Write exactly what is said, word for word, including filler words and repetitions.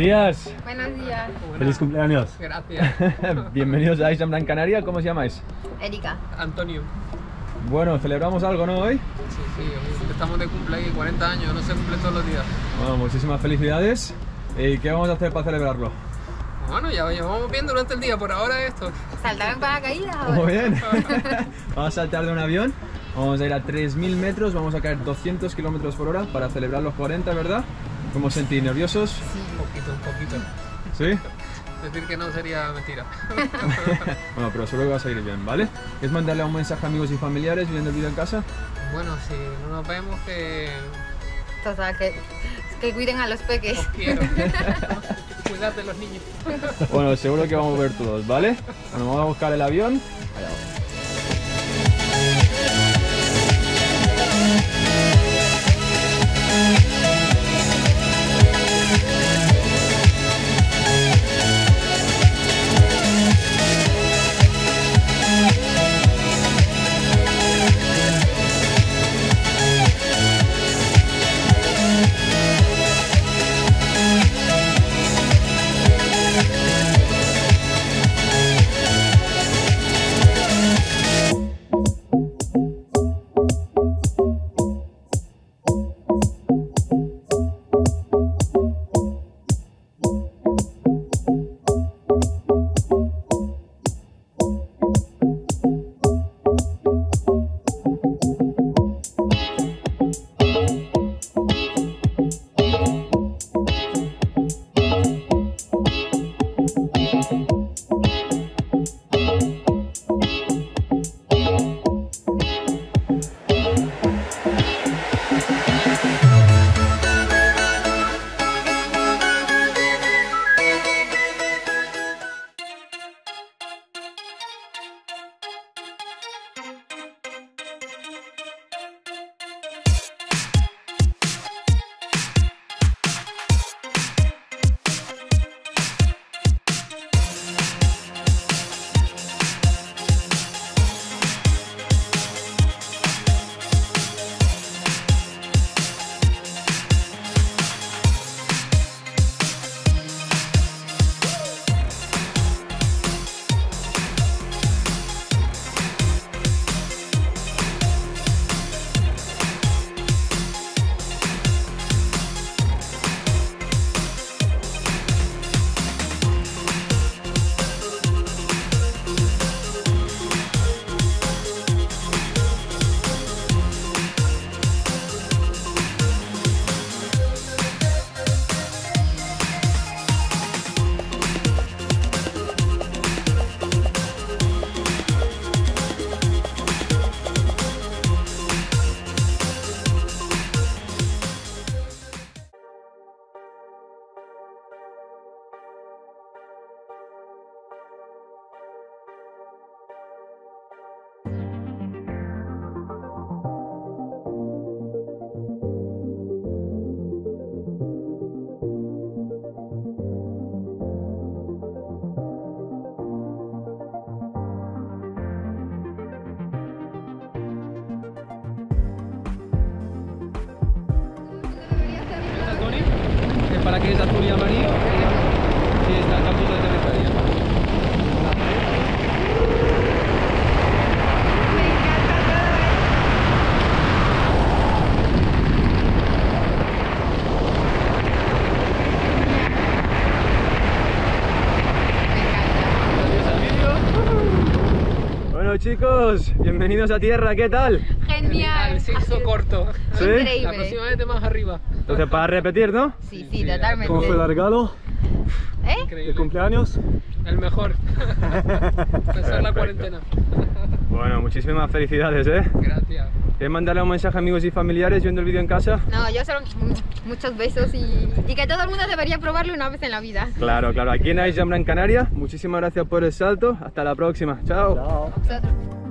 días. Buenos días. Feliz cumpleaños. Gracias. Bienvenidos a Isla Gran Canaria. ¿Cómo os llamáis? Erika. Antonio. Bueno, celebramos algo, ¿no? Hoy. Sí, sí, hoy estamos de cumpleaños, cuarenta años, no se cumple todos los días. Bueno, muchísimas felicidades. ¿Y qué vamos a hacer para celebrarlo? Bueno, ya vamos bien durante el día, por ahora esto. ¿Saltar en paracaídas? Muy bien. Vamos a saltar de un avión. Vamos a ir a tres mil metros, vamos a caer doscientos kilómetros por hora para celebrar los cuarenta, ¿verdad? ¿Cómo os sentís? ¿Nerviosos? Sí, un poquito, un poquito. ¿Sí? Decir que no sería mentira. Bueno, pero seguro que va a salir bien, ¿vale? ¿Quieres mandarle un mensaje a amigos y familiares viendo el vídeo en casa? Bueno, si no nos vemos, que Total, que, que cuiden a los peques. os quiero. Cuidad de los niños. Bueno, seguro que vamos a ver todos, ¿vale? Bueno, vamos a buscar el avión. Allá vamos. Para que es azul y amarillo y está el campus de aterrizaje. Bueno chicos, bienvenidos a tierra, ¿qué tal? Genial. Se hizo corto. ¿Sí? Increíble. La próxima vez de más arriba. Entonces para repetir, ¿no? Sí, sí, totalmente. ¿Cómo fue el regalo ¿Eh? de Increíble. cumpleaños? El mejor. Pasar la cuarentena. Bueno, muchísimas felicidades, ¿eh? Gracias. ¿Quieres mandarle un mensaje a amigos y familiares viendo el vídeo en casa? No, yo solo muchos besos y, y que todo el mundo debería probarlo una vez en la vida. Claro, claro. Aquí en Isla Gran Canaria. Muchísimas gracias por el salto. Hasta la próxima. Chao. Chao. Vosotros.